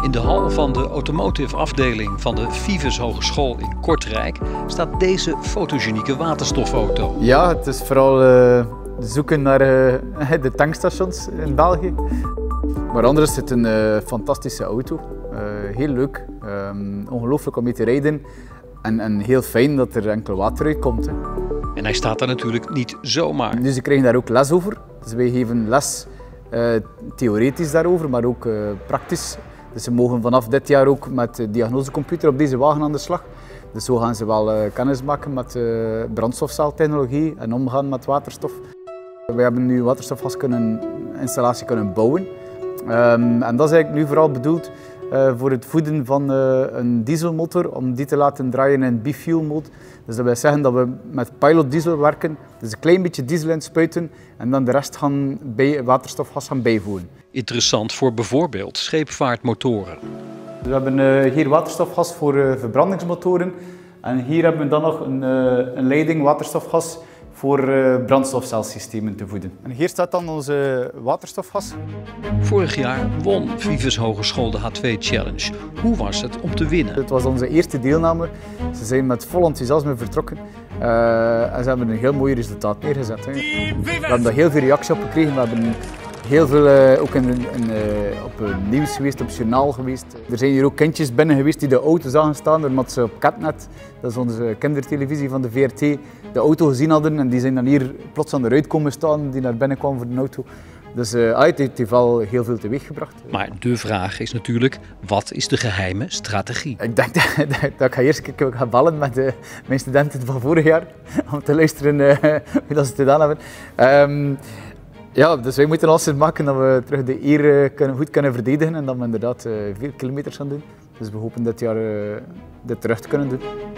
In de hal van de automotive afdeling van de Vives Hogeschool in Kortrijk staat deze fotogenieke waterstofauto. Ja, het is vooral zoeken naar de tankstations in België. Maar anders is het een fantastische auto. Heel leuk, ongelooflijk om mee te rijden en heel fijn dat er enkel water uitkomt. En hij staat daar natuurlijk niet zomaar. Dus ze krijgen daar ook les over. Dus wij geven les theoretisch daarover, maar ook praktisch. Dus ze mogen vanaf dit jaar ook met de diagnosecomputer op deze wagen aan de slag. Dus zo gaan ze wel kennis maken met brandstofceltechnologie en omgaan met waterstof. We hebben nu een waterstofgasinstallatie kunnen bouwen. En dat is eigenlijk nu vooral bedoeld voor het voeden van een dieselmotor, om die te laten draaien in bifuel mode. Dus dat wil zeggen dat we met pilot diesel werken, dus een klein beetje diesel inspuiten en dan de rest waterstofgas gaan bijvoeren. Interessant voor bijvoorbeeld scheepvaartmotoren. We hebben hier waterstofgas voor verbrandingsmotoren en hier hebben we dan nog een leiding waterstofgas voor brandstofcelsystemen te voeden. En hier staat dan onze waterstofgas. Vorig jaar won Vives Hogeschool de H2 Challenge. Hoe was het om te winnen? Het was onze eerste deelname. Ze zijn met vol enthousiasme vertrokken en ze hebben een heel mooi resultaat neergezet. We hebben daar heel veel reactie op gekregen. We hebben heel veel ook op nieuws geweest, op journaal geweest. Er zijn hier ook kindjes binnen geweest die de auto zagen staan, omdat ze op Catnet, dat is onze kindertelevisie van de VRT, de auto gezien hadden en die zijn dan hier plots aan de ruit komen staan, die naar binnen kwamen voor de auto. Dus het heeft wel heel veel teweeggebracht. Maar de vraag is natuurlijk, wat is de geheime strategie? Ik denk dat ik ga eerst gaan bellen met mijn studenten van vorig jaar, om te luisteren hoe dat ze het gedaan hebben. Ja, dus wij moeten alles maken dat we terug de eer goed kunnen verdedigen en dat we inderdaad veel kilometers gaan doen. Dus we hopen dit jaar dit terug te kunnen doen.